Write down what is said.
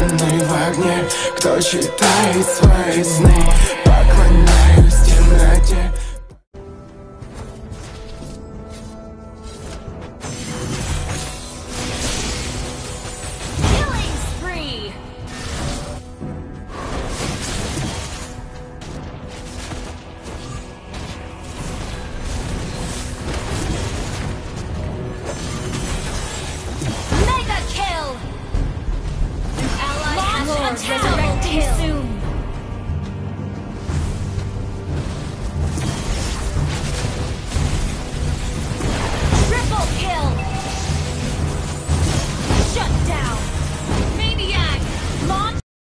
зажженный в огне, кто читает свои сны. Поклоняюсь темноте.